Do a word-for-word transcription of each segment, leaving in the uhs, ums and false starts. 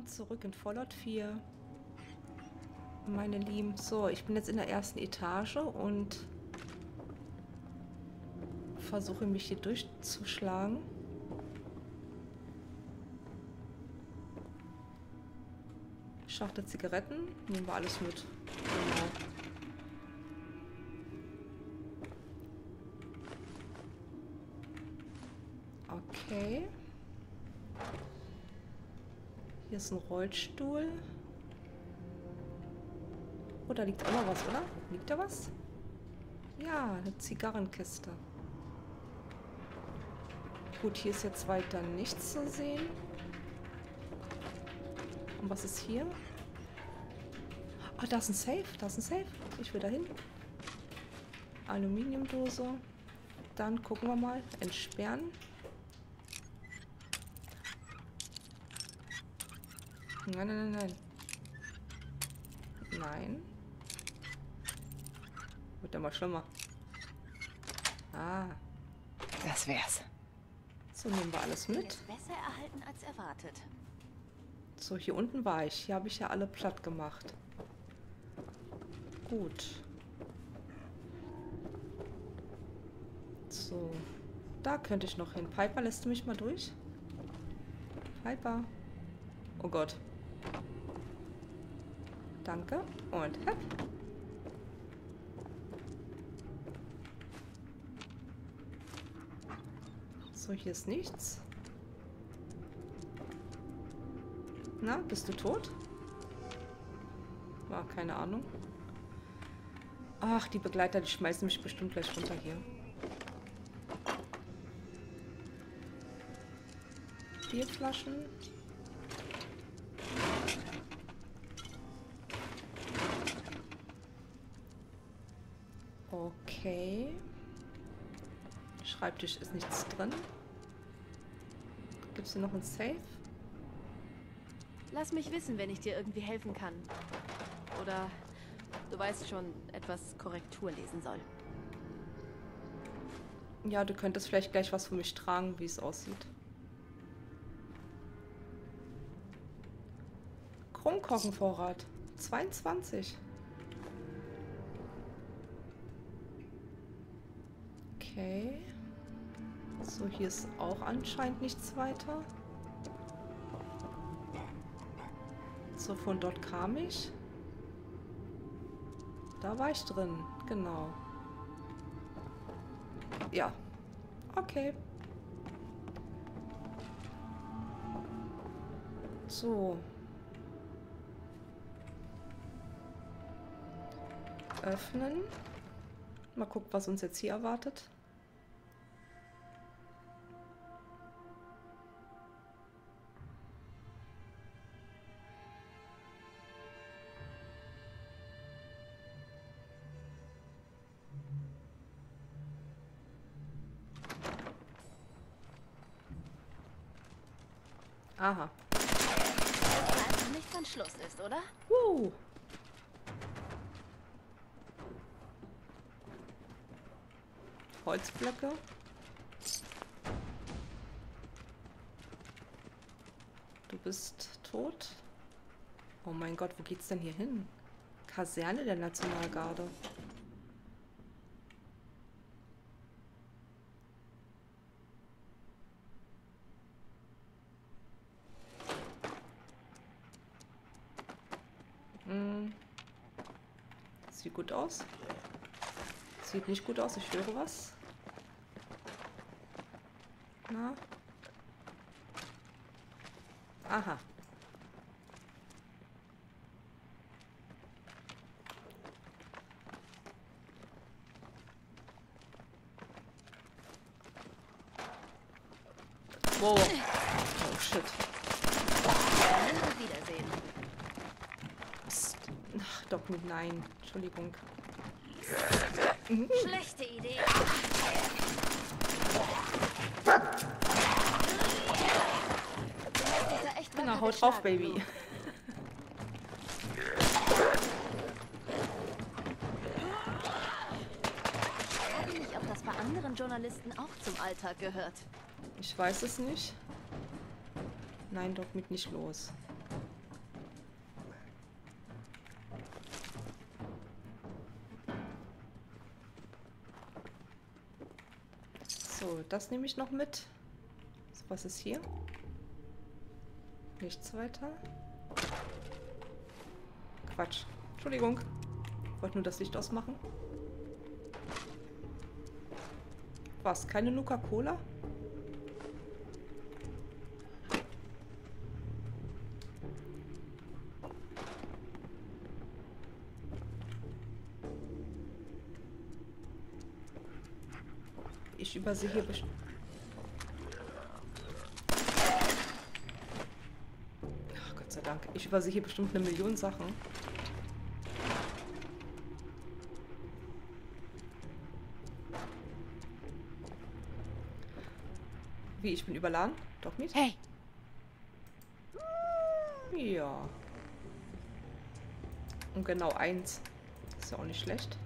zurück in Fallout vier. Meine Lieben. So, ich bin jetzt in der ersten Etage und versuche mich hier durchzuschlagen. Schachtel Zigaretten. Nehmen wir alles mit. Genau. Okay. Hier ist ein Rollstuhl. Oh, da liegt auch noch was, oder? Liegt da was? Ja, eine Zigarrenkiste. Gut, hier ist jetzt weiter nichts zu sehen. Und was ist hier? Ah, da ist ein Safe. Da ist ein Safe. Ich will da hin. Aluminiumdose. Dann gucken wir mal. Entsperren. Nein, nein, nein, nein. Nein. Wird ja mal schlimmer. Ah. Das wär's. So, nehmen wir alles mit. Besser erhalten als erwartet. So, hier unten war ich. Hier habe ich ja alle platt gemacht. Gut. So. Da könnte ich noch hin. Piper, lässt du mich mal durch? Piper. Oh Gott. Danke. Und hepp. So, hier ist nichts. Na, bist du tot? War keine Ahnung. Ach, die Begleiter, die schmeißen mich bestimmt gleich runter hier. Bierflaschen. Okay. Schreibtisch ist nichts drin. Gibt es hier noch ein Safe? Lass mich wissen, wenn ich dir irgendwie helfen kann. Oder du weißt schon, etwas Korrektur lesen soll. Ja, du könntest vielleicht gleich was für mich tragen, wie es aussieht. Krummkorkenvorrat. zweiundzwanzig. Okay. So, hier ist auch anscheinend nichts weiter. So, von dort kam ich. Da war ich drin, genau. Ja. Okay. So. Öffnen. Mal gucken, was uns jetzt hier erwartet. Aha. Also nicht von Schluss ist, oder? Uh. Holzblöcke. Du bist tot. Oh mein Gott, wo geht's denn hier hin? Kaserne der Nationalgarde. Hm. Sieht gut aus. Sieht nicht gut aus, ich höre was. Na? Aha. Wow. Oh shit. Wiedersehen. Psst. Ach, doch nicht, nein. Entschuldigung. Schlechte Idee. Genau, haut drauf, Baby. Ich frage mich, ob das bei anderen Journalisten auch zum Alltag gehört. Ich weiß es nicht. Nein, doch mit nicht los. So, das nehme ich noch mit. So, was ist hier? Nichts weiter. Quatsch. Entschuldigung. Ich wollte nur das Licht ausmachen. Was? Keine Nuka-Cola? Ich übersehe hier bestimmt. Ach, Gott sei Dank. Ich übersehe hier bestimmt eine Million Sachen. Wie, ich bin überladen? Doch nicht? Hey! Ja. Und genau eins. Ist ja auch nicht schlecht.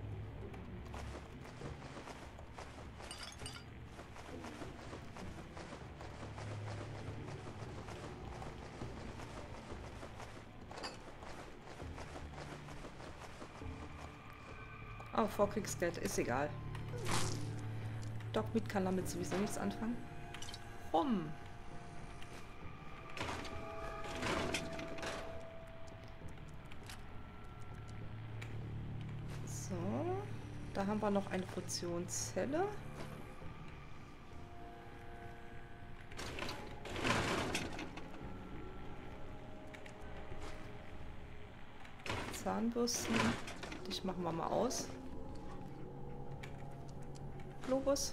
Oh, Vorkriegsgeld, ist egal. Dogmeat kann damit sowieso nichts anfangen. Rum. So. Da haben wir noch eine Fusionszelle. Zahnbürsten. Dich machen wir mal aus. Globus.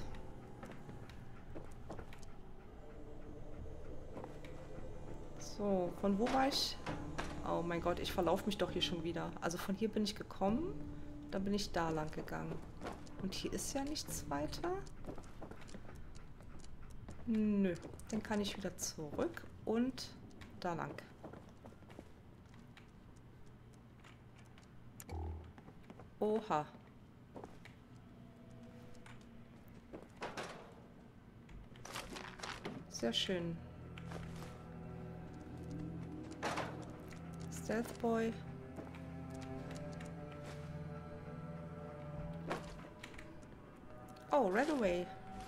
So, von wo war ich? Oh mein Gott, ich verlaufe mich doch hier schon wieder. Also von hier bin ich gekommen, dann bin ich da lang gegangen. Und hier ist ja nichts weiter. Nö, dann kann ich wieder zurück und da lang. Oha. Sehr schön. Stealth Boy. Oh, Redaway.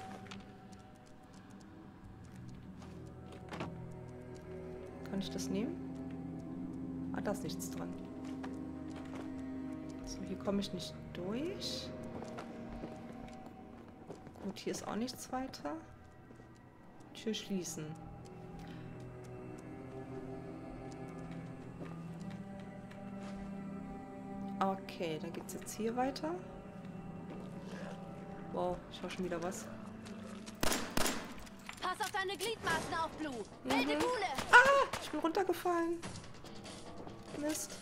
Kann ich das nehmen? Ah, da ist nichts dran. So, hier komme ich nicht durch. Gut, hier ist auch nichts weiter. Tür schließen. Okay, dann geht's jetzt hier weiter. Wow, ich höre schon wieder was. Pass auf deine Gliedmaßen auf, Blue. Wilde Mhm. Gule. Ah, ich bin runtergefallen. Mist.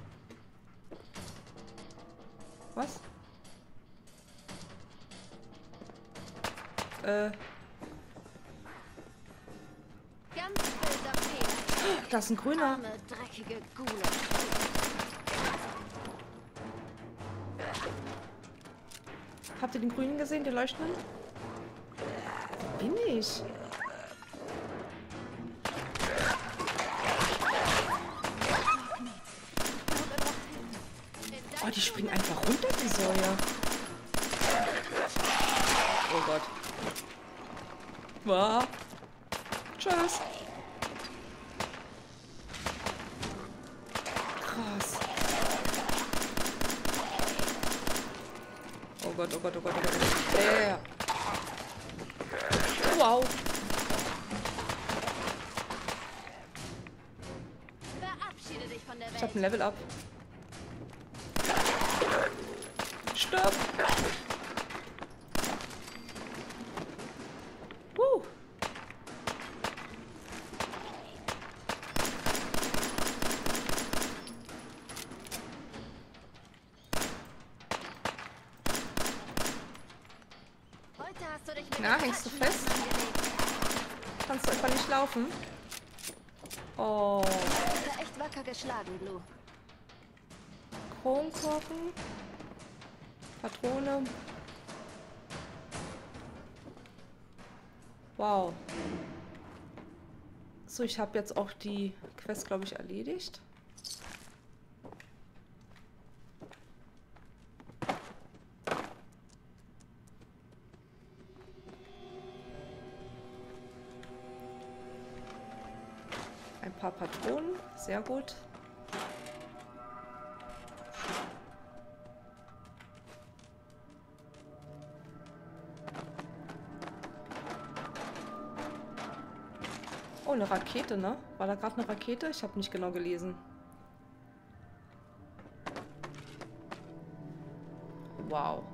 Was? Äh, Ganz böser Fehler. da ist ein grüner. Arme, dreckige Gule. Habt ihr den grünen gesehen, den leuchtenden? Wo bin ich? Oh, die springen einfach runter, die Säue. Oh Gott. Wow. Tschüss. Krass. Oh Gott, oh Gott, oh Gott, oh Gott. Äh. Wow. Verabschiede dich von der Ich hab Welt. ein Level up. Stirb. Uh. Heute hast du dich mit Na, den hängst du falschen fest? Leuten angelegt. Kannst du etwa nicht laufen? Oh. Du hast ja echt wacker geschlagen, Blue. Kronkorken. Patrone. Wow. So, ich habe jetzt auch die Quest, glaube ich, erledigt. paar Patronen. Sehr gut. Oh, eine Rakete, ne? War da gerade eine Rakete? Ich habe nicht genau gelesen. Wow.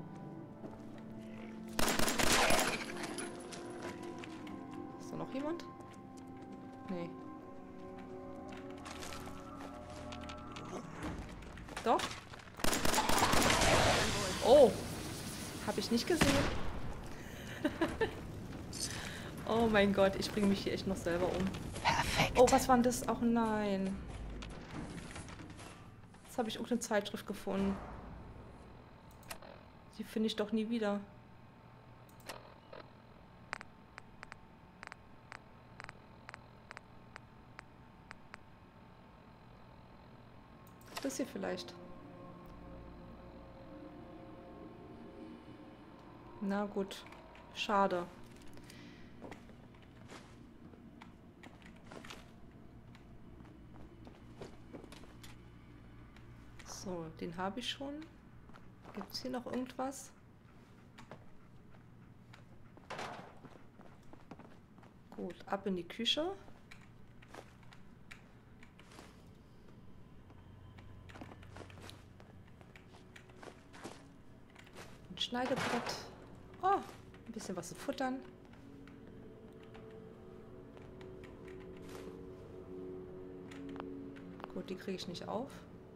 Ist da noch jemand? Nee. Doch. Oh. Habe ich nicht gesehen. Oh mein Gott, ich bringe mich hier echt noch selber um. Perfekt. Oh, was war denn das? Ach nein. Jetzt habe ich irgendeine Zeitschrift gefunden. Die finde ich doch nie wieder. Das hier vielleicht. Na gut. Schade. So, den habe ich schon. Gibt es hier noch irgendwas? Gut, ab in die Küche. Ein Schneidebrett. Oh, ein bisschen was zu futtern. Gut, die kriege ich nicht auf.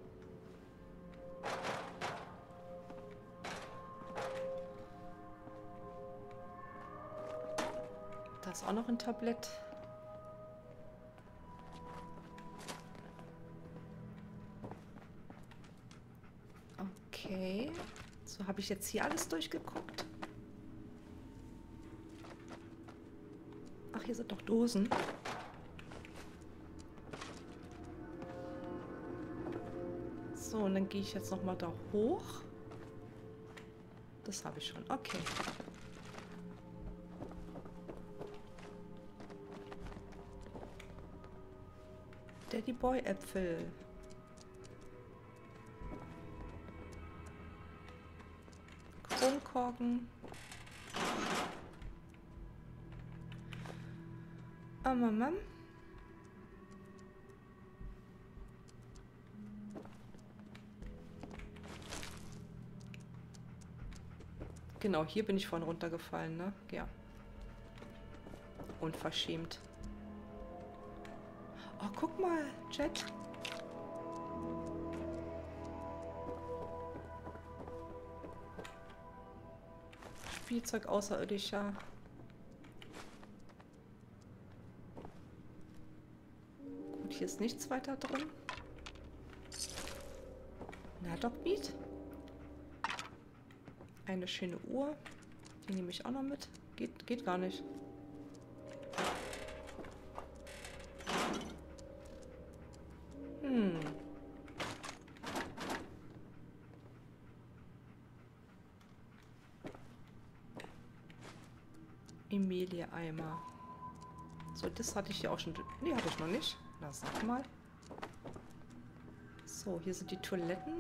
Da ist auch noch ein Tablett. Okay. So, habe ich jetzt hier alles durchgeguckt? Ach, hier sind doch Dosen. So, und dann gehe ich jetzt noch mal da hoch. Das habe ich schon. Okay. Daddy Boy Äpfel. Kronkorken. Ah, Mama. Genau, hier bin ich vorhin runtergefallen, ne? Ja. Unverschämt. Oh, guck mal, Chat. Spielzeug außerirdischer. Gut, hier ist nichts weiter drin. Na, Dogmeat. Eine schöne Uhr. Die nehme ich auch noch mit. Geht, geht gar nicht. Hm. Emilie Eimer. So, das hatte ich hier auch schon. Nee, hatte ich noch nicht. Na, sag mal. So, hier sind die Toiletten.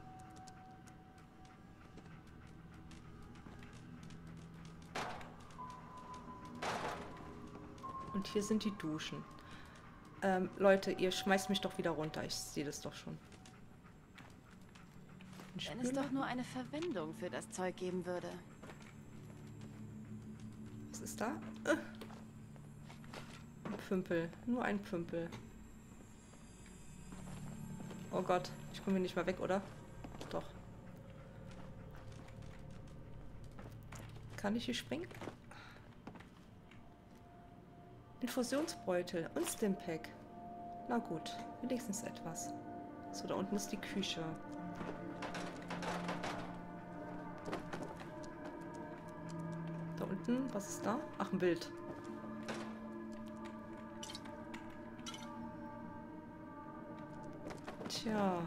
Und hier sind die Duschen. Ähm, Leute, ihr schmeißt mich doch wieder runter. Ich sehe das doch schon. Wenn es doch nur eine Verwendung für das Zeug geben würde. Was ist da? Äh. Ein Pümpel. Nur ein Pümpel. Oh Gott, ich komme hier nicht mal weg, oder? Doch. Kann ich hier springen? Infusionsbeutel und Stimpack. Na gut, wenigstens etwas. So, da unten ist die Küche. Da unten, was ist da? Ach, ein Bild. Tja.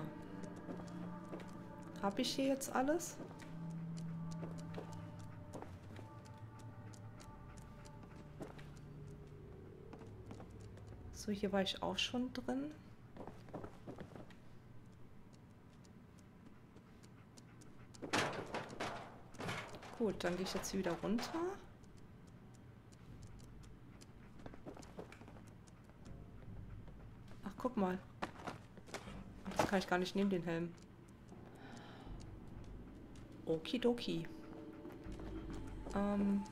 Habe ich hier jetzt alles? So, hier war ich auch schon drin. Gut, dann gehe ich jetzt hier wieder runter. Ach, guck mal. Ach, das kann ich gar nicht nehmen, den Helm. Okidoki. Ähm...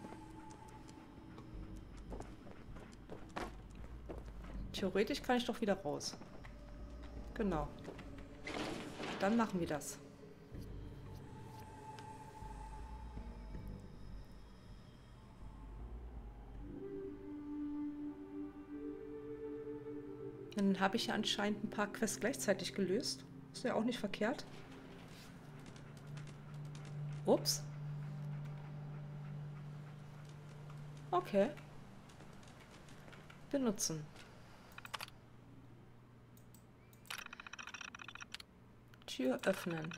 Theoretisch kann ich doch wieder raus. Genau. Dann machen wir das. Dann habe ich ja anscheinend ein paar Quests gleichzeitig gelöst. Ist ja auch nicht verkehrt. Ups. Okay. Benutzen. Tür öffnen.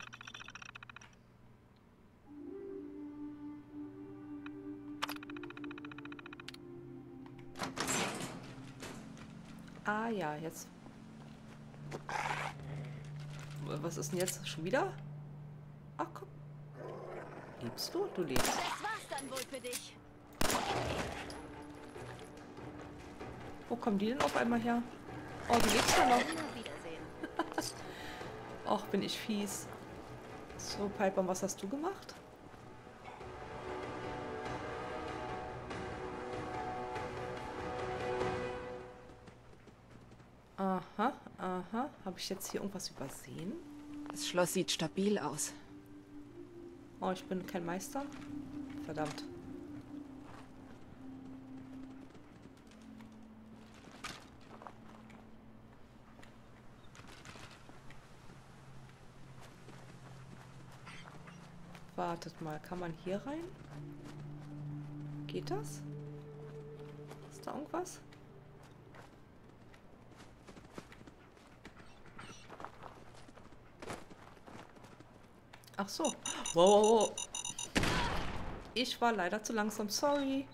Ah ja, jetzt. Was ist denn jetzt? Schon wieder? Ach komm. Lebst du? Du lebst. Das war's dann wohl für dich. Wo kommen die denn auf einmal her? Oh, du lebst ja noch. Immer wiedersehen. Och, bin ich fies. So, Piper, was hast du gemacht? Aha, aha. Habe ich jetzt hier irgendwas übersehen? Das Schloss sieht stabil aus. Oh, ich bin kein Meister. Verdammt. Wartet mal, kann man hier rein? Geht das? Ist da irgendwas? Ach so. Wow, wow, wow. Ich war leider zu langsam, sorry.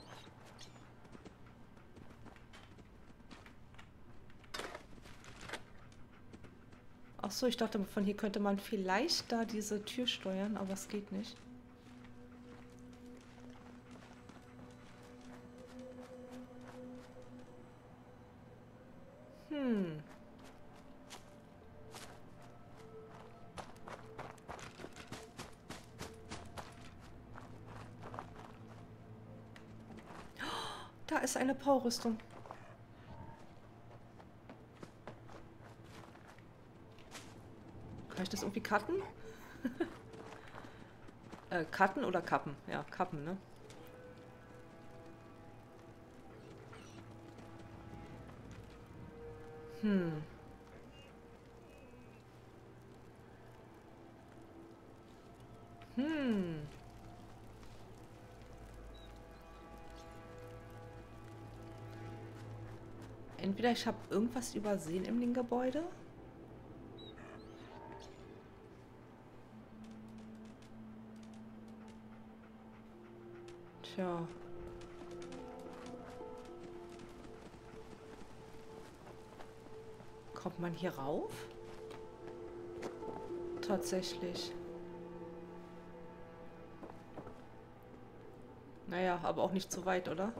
Ach so, ich dachte, von hier könnte man vielleicht da diese Tür steuern, aber es geht nicht. Hm. Da ist eine Power-Rüstung. Kann ich das irgendwie cutten? äh, cutten oder kappen? Ja, kappen, ne? Hm. Hm. Entweder ich habe irgendwas übersehen in dem Gebäude. Tja. Kommt man hier rauf? Tatsächlich. Naja, aber auch nicht zu weit, oder?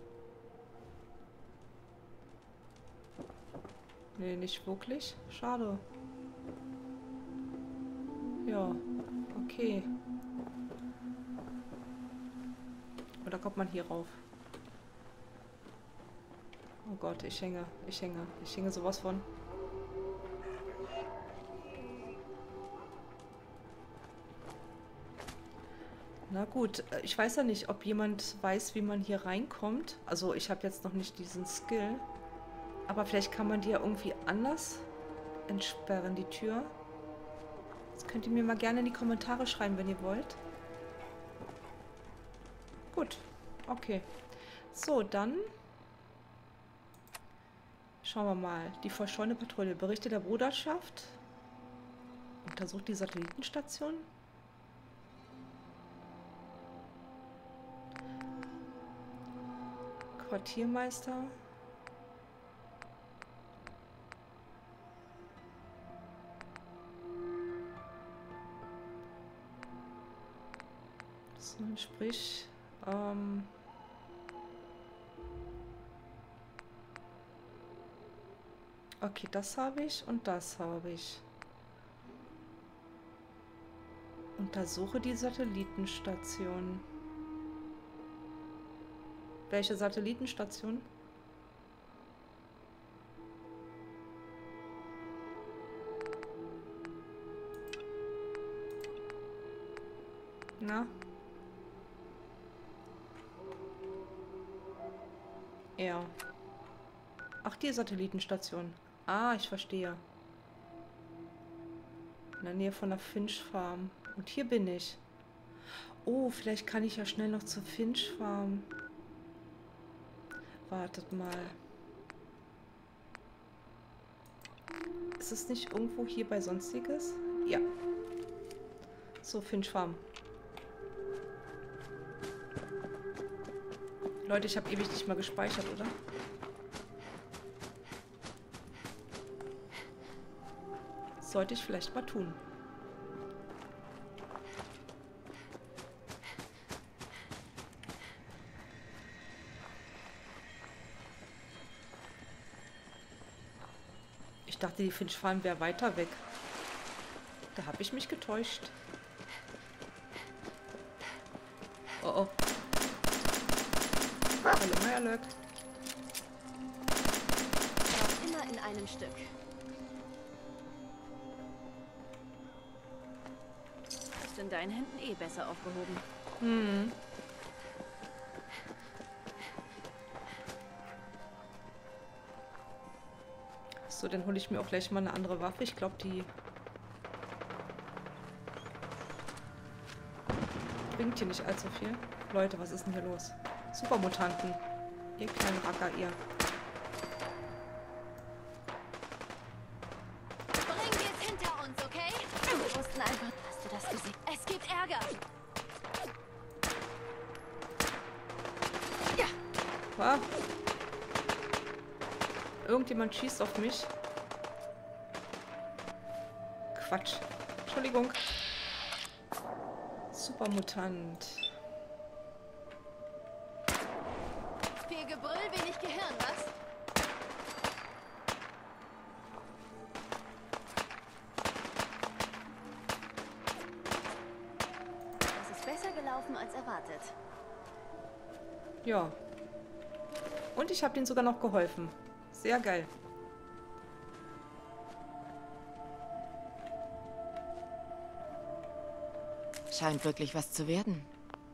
Nee, nicht wirklich. Schade. Ja, okay. Oder kommt man hier rauf? Oh Gott, ich hänge, ich hänge, ich hänge sowas von. Na gut, ich weiß ja nicht, ob jemand weiß, wie man hier reinkommt. Also ich habe jetzt noch nicht diesen Skill. Aber vielleicht kann man die ja irgendwie anders entsperren, die Tür. Das könnt ihr mir mal gerne in die Kommentare schreiben, wenn ihr wollt. Gut, okay. So, dann schauen wir mal. Die verschollene Patrouille. Berichte der Bruderschaft. Untersucht die Satellitenstation. Quartiermeister. Sprich, ähm... okay, das habe ich und das habe ich. Untersuche die Satellitenstation. Welche Satellitenstation? Na? Ja. Ach, die Satellitenstation. Ah, ich verstehe. In der Nähe von der Finch Farm. Und hier bin ich. Oh, vielleicht kann ich ja schnell noch zur Finch Farm. Wartet mal. Ist es nicht irgendwo hier bei Sonstiges? Ja. So, Finch Farm. Leute, ich habe ewig nicht mal gespeichert, oder? Sollte ich vielleicht mal tun. Ich dachte, die Finch Farm wäre weiter weg. Da habe ich mich getäuscht. Oh oh. Hallo, my alert. Auch immer in einem Stück. Ist in deinen Händen eh besser aufgehoben. Hm. So, dann hole ich mir auch gleich mal eine andere Waffe. Ich glaube, die bringt hier nicht allzu viel. Leute, was ist denn hier los? Supermutanten. Ihr kleinen Racker, ihr. Bring wir es hinter uns, okay? Wir wussten einfach, hast du das gesehen? Es gibt Ärger. Ja. Was? Irgendjemand schießt auf mich. Quatsch. Entschuldigung. Supermutant. Viel Gebrüll, wenig Gehirn, was? Das ist besser gelaufen als erwartet. Ja. Und ich habe denen sogar noch geholfen. Sehr geil. Scheint wirklich was zu werden.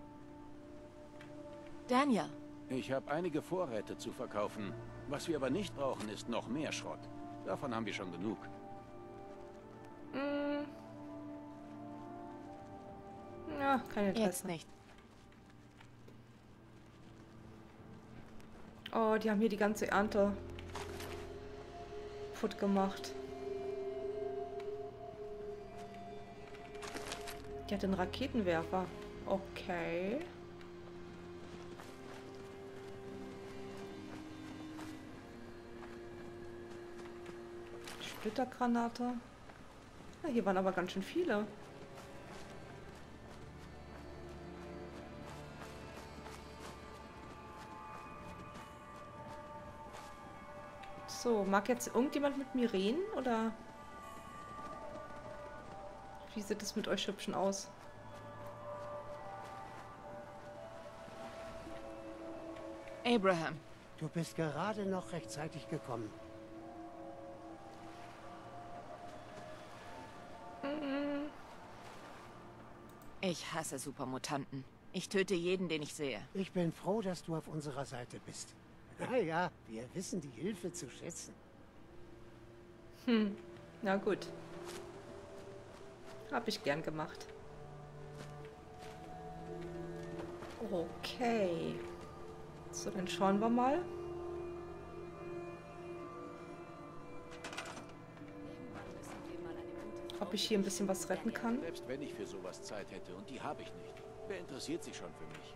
Daniel. Ich habe einige Vorräte zu verkaufen. Was wir aber nicht brauchen, ist noch mehr Schrott. Davon haben wir schon genug. Hm. Ja, kein Interesse. Jetzt nicht. Oh, die haben hier die ganze Ernte kaputt gemacht. Die hat einen Raketenwerfer. Okay. Splittergranate. Ja, hier waren aber ganz schön viele. So, mag jetzt irgendjemand mit mir reden, oder? Wie sieht es mit euch Hübschen aus? Abraham. Du bist gerade noch rechtzeitig gekommen. Ich hasse Supermutanten. Ich töte jeden, den ich sehe. Ich bin froh, dass du auf unserer Seite bist. Naja, wir wissen die Hilfe zu schätzen. Hm, na gut. Hab ich gern gemacht. Okay. So, dann schauen wir mal. Ob ich hier ein bisschen was retten kann. Selbst wenn ich für sowas Zeit hätte, und die habe ich nicht. Wer interessiert sich schon für mich?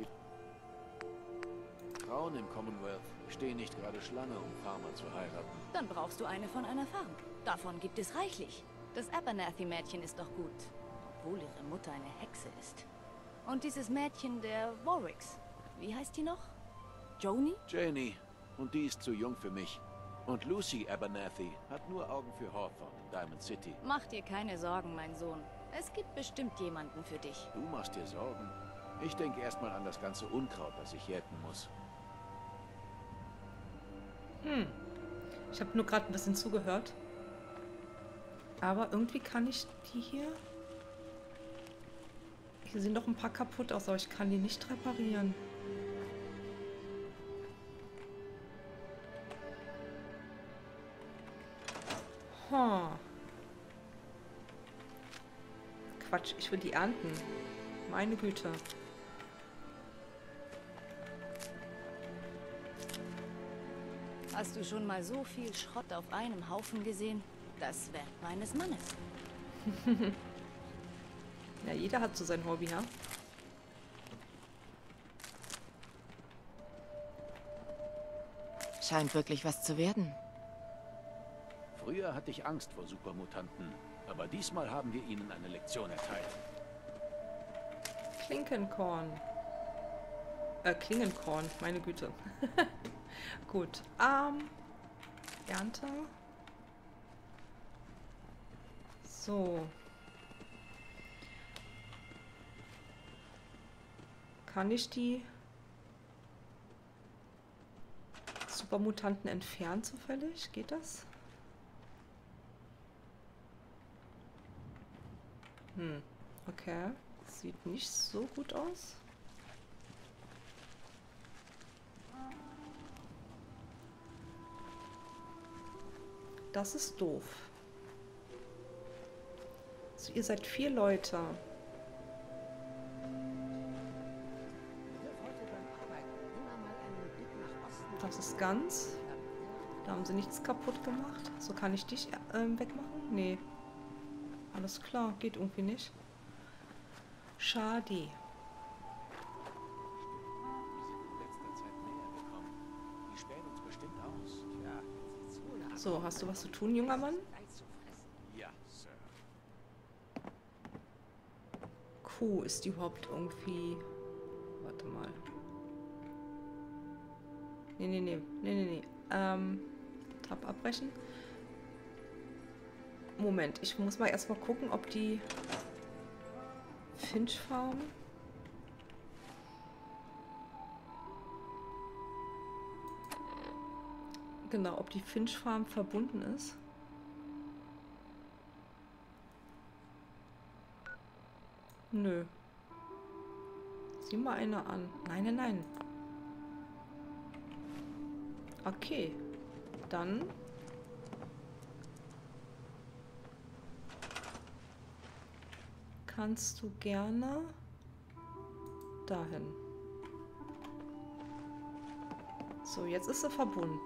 Die Frauen im Commonwealth stehen nicht gerade Schlange, um Farmer zu heiraten. Dann brauchst du eine von einer Farm. Davon gibt es reichlich. Das Abernathy-Mädchen ist doch gut, obwohl ihre Mutter eine Hexe ist. Und dieses Mädchen der Warwicks. Wie heißt die noch? Joni? Janie. Und die ist zu jung für mich. Und Lucy Abernathy hat nur Augen für Hawthorne in Diamond City. Mach dir keine Sorgen, mein Sohn. Es gibt bestimmt jemanden für dich. Du machst dir Sorgen. Ich denke erstmal an das ganze Unkraut, das ich jäten muss. Hm. Ich habe nur gerade ein bisschen zugehört. Aber irgendwie kann ich die hier... Hier sind noch ein paar kaputt aus, aber ich kann die nicht reparieren. Huh. Quatsch, ich will die ernten. Meine Güte. Hast du schon mal so viel Schrott auf einem Haufen gesehen? Das Werk meines Mannes. Ja, jeder hat so sein Hobby, ja? Scheint wirklich was zu werden. Früher hatte ich Angst vor Supermutanten, aber diesmal haben wir ihnen eine Lektion erteilt. Klinkenkorn. Äh, Klingenkorn, meine Güte. Gut. Ähm, Ernte. So. Kann ich die Supermutanten entfernen zufällig? Geht das? Hm, okay. Sieht nicht so gut aus. Das ist doof. Also ihr seid vier Leute. Das ist ganz. Da haben sie nichts kaputt gemacht. So, kann ich dich äh, wegmachen? Nee. Alles klar, geht irgendwie nicht. Schade. So, hast du was zu tun, junger Mann? Ja, Sir. Kuh, ist die überhaupt irgendwie... Warte mal. Nee, nee, nee. Nee, nee, nee. Ähm, Tab abbrechen. Moment, ich muss mal erstmal gucken, ob die Finch Farm... Genau, ob die Finch Farm verbunden ist. Nö. Sieh mal eine an. Nein, nein, nein. Okay. Dann... kannst du gerne dahin. So, jetzt ist sie verbunden.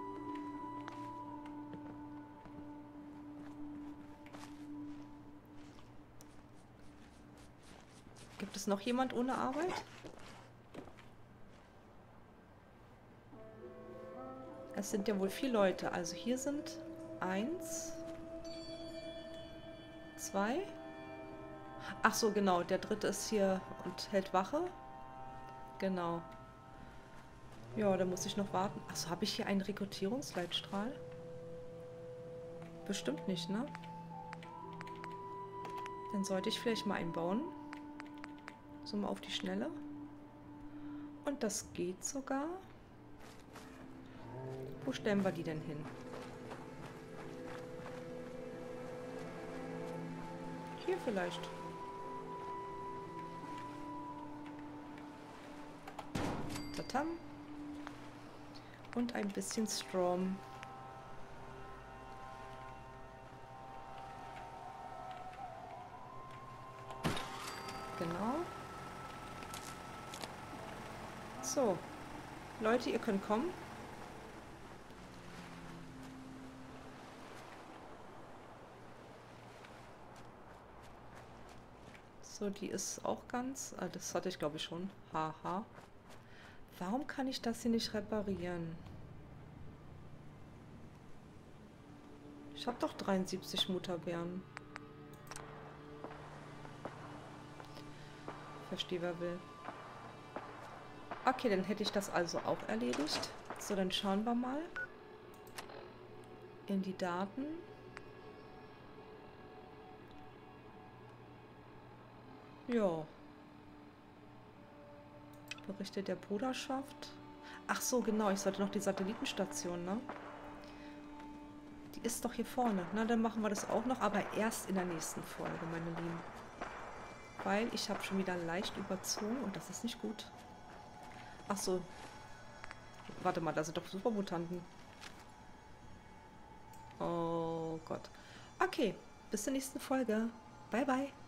Gibt es noch jemand ohne Arbeit? Es sind ja wohl vier Leute. Also hier sind eins, zwei. Ach so, genau. Der dritte ist hier und hält Wache. Genau. Ja, da muss ich noch warten. Achso, habe ich hier einen Rekrutierungsleitstrahl? Bestimmt nicht, ne? Dann sollte ich vielleicht mal einbauen. So mal auf die Schnelle. Und das geht sogar. Wo stellen wir die denn hin? Hier vielleicht. Tatam. Und ein bisschen Strom. Genau. So. Leute, ihr könnt kommen. So, die ist auch ganz... Ah, das hatte ich, glaube ich, schon. Haha. Warum kann ich das hier nicht reparieren? Ich habe doch dreiundsiebzig Mutterbeeren. Verstehe, wer will. Okay, dann hätte ich das also auch erledigt. So, dann schauen wir mal in die Daten. Ja. Berichte der Bruderschaft. Ach so, genau. Ich sollte noch die Satellitenstation, ne? Die ist doch hier vorne. Na, dann machen wir das auch noch, aber erst in der nächsten Folge, meine Lieben. Weil ich habe schon wieder leicht überzogen und das ist nicht gut. Ach so. Warte mal, da sind doch Supermutanten. Oh Gott. Okay, bis zur nächsten Folge. Bye, bye.